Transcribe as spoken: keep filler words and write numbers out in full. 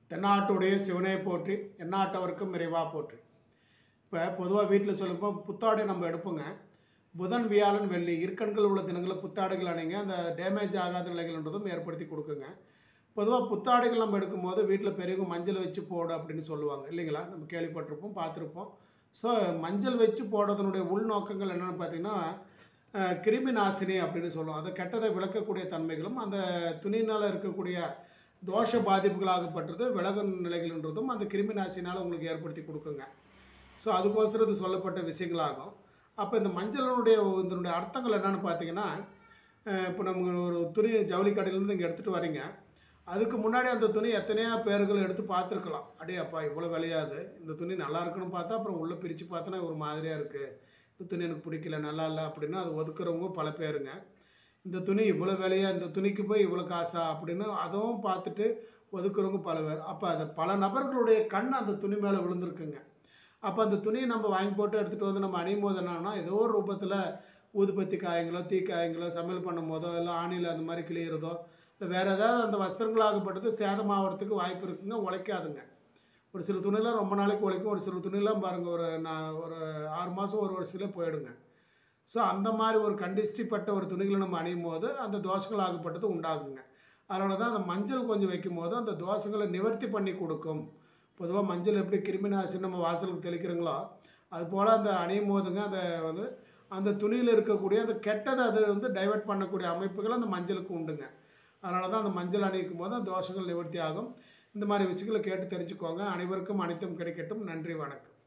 தென்னாட்டுடைய சிவனை போற்றி எந்நாட்டவர்க்கும் இறைவா போற்றி. இப்போ பொதுவாக வீட்டில் சொல்லுப்போ புத்தாடை நம்ம எடுப்போங்க. புதன் வியாழன் வெள்ளி இருக்கண்கள் உள்ள தினங்களில் புத்தாடைகள் அணிங்க அந்த டேமேஜ் ஆகாத நிலைகள்ன்றதும் ஏற்படுத்தி கொடுக்குங்க. பொதுவாக புத்தாடைகள் நம்ம எடுக்கும்போது வீட்டில் பெரியவங்க மஞ்சள் வச்சு போடு அப்படின்னு சொல்லுவாங்க இல்லைங்களா, நம்ம கேள்விப்பட்டிருப்போம் பார்த்துருப்போம். ஸோ மஞ்சள் வச்சு போடுறதுனுடைய உள்நோக்கங்கள் என்னென்னு பார்த்தீங்கன்னா கிருமி நாசினி அப்படின்னு சொல்லுவோம். அதை கெட்டதை விளக்கக்கூடிய தன்மைகளும் அந்த துணியினால் இருக்கக்கூடிய தோஷ பாதிப்புகளாகப்பட்டது விலகும் நிலைகள்ன்றதும் அந்த கிருமி நாசினால் உங்களுக்கு ஏற்படுத்தி கொடுக்குங்க. ஸோ அதுக்கோசரம் இது சொல்லப்பட்ட விஷயங்களாகும். அப்போ இந்த மஞ்சளுடைய இதனுடைய அர்த்தங்கள் என்னென்னு பார்த்தீங்கன்னா, இப்போ நம்ம ஒரு துணி ஜவுளி கடையிலேருந்து இங்கே எடுத்துகிட்டு வரீங்க. அதுக்கு முன்னாடி அந்த துணி எத்தனையோ பேர்கள் எடுத்து பார்த்துருக்கலாம். அடே அப்பா இவ்வளோ விளையாது, இந்த துணி நல்லா இருக்குன்னு பார்த்தா அப்புறம் உள்ளே பிரித்து பார்த்தோன்னா ஒரு மாதிரியாக இருக்குது, இந்த துணி எனக்கு பிடிக்கல நல்லா இல்லை அப்படின்னா அது ஒதுக்குறவங்க பல பேருங்க. இந்த துணி இவ்வளோ விலையா, இந்த துணிக்கு போய் இவ்வளோ காசா அப்படின்னு அதுவும் பார்த்துட்டு ஒதுக்குறவங்க பல பேர். அப்போ அது பல நபர்களுடைய கண் அந்த துணி மேலே விழுந்திருக்குங்க. அப்போ அந்த துணியை நம்ம வாங்கி போட்டு எடுத்துகிட்டு வந்து நம்ம அணியும் போது என்னன்னா ஏதோ ஒரு ரூபத்தில் ஊதுபத்தி காயங்களோ தீக்காயங்களோ சமையல் பண்ணும் போதோ இல்லை ஆணியில் அந்த மாதிரி கிளியிறதோ இல்லை வேறு ஏதாவது அந்த வஸ்திரங்களாகப்பட்டது சேதமாகறதுக்கு வாய்ப்பு இருக்குங்க. உழைக்காதுங்க. ஒரு சில துணியெலாம் ரொம்ப நாளைக்கு உழைக்கும், ஒரு சில துணியெலாம் பாருங்கள் ஒரு நான் ஒரு ஆறு மாதம் ஒரு வருஷத்தில் போயிடுங்க. ஸோ அந்த மாதிரி ஒரு கண்டிஷ்டிப்பட்ட ஒரு துணிகளை நம்ம அணியும் போது அந்த தோஷங்கள் ஆகப்பட்டது உண்டாகுங்க. அதனால தான் அந்த மஞ்சள் கொஞ்சம் வைக்கும் போது அந்த தோஷங்களை நிவர்த்தி பண்ணி கொடுக்கும். பொதுவாக மஞ்சள் எப்படி கிருமி நாசினி நம்ம வாசலுக்கு தெளிக்கிறோங்களோ அது போல் அந்த அணியும் போதுங்க அதை வந்து அந்த துணியில் இருக்கக்கூடிய அந்த கெட்டதை அதை வந்து டைவெர்ட் பண்ணக்கூடிய அமைப்புகள் அந்த மஞ்சளுக்கு உண்டுங்க. அதனால தான் அந்த மஞ்சள் அணிக்கும் போது அந்த தோஷங்கள் நிவர்த்தி ஆகும். இந்த மாதிரி விஷயங்களை கேட்டு தெரிஞ்சுக்கோங்க. அனைவருக்கும் அனைத்தும் கிடைக்கட்டும். நன்றி, வணக்கம்.